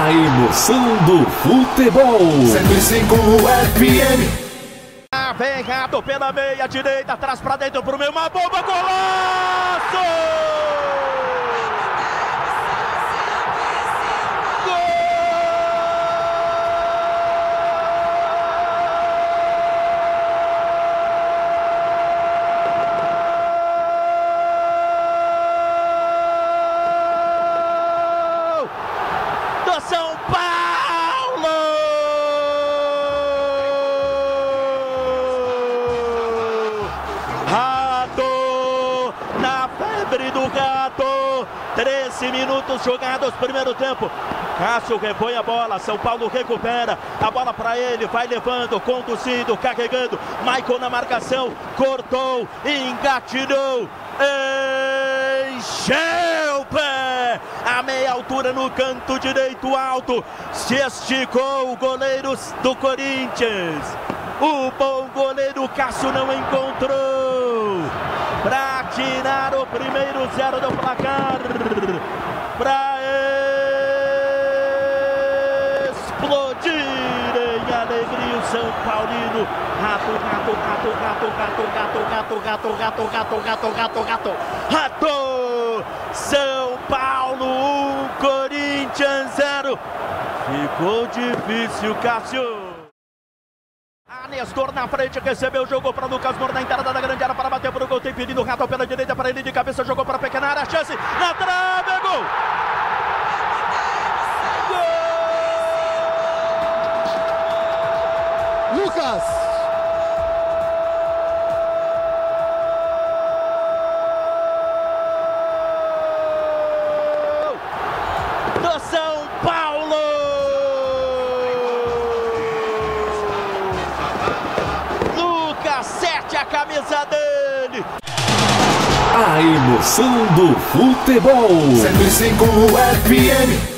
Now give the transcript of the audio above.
A emoção do futebol. 105 FM. Vem Rato pela meia direita, atrás pra dentro pro meio, uma bomba, golaço! Do São Paulo! Rato, na febre do Rato, 13 minutos jogados, primeiro tempo. Cássio repõe a bola, São Paulo recupera a bola para ele, vai levando, conduzindo, carregando. Maicon na marcação, cortou, engatilhou, encheu o pé, a meia altura no canto direito alto, se esticou o goleiro do Corinthians. O bom goleiro Cássio não encontrou para tirar o primeiro 0 do placar, para explodir em alegria o São Paulino. Rato, São Paulo 1, Corinthians 0. Ficou difícil, Cássio. Nestor na frente, recebeu, jogou para Lucas Moura na entrada da grande área para bater para o gol, tem pedido o Rato pela direita para ele de cabeça, jogou para a pequena área, chance, na trave, é gol! Gol! Lucas! Do São Paulo! Sete a camisa dele. A emoção do futebol. 105 FM.